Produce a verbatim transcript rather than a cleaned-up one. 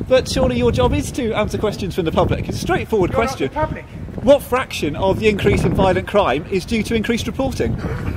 But surely your job is to answer questions from the public. It's a straightforward You're question. not the public. What fraction of the increase in violent crime is due to increased reporting?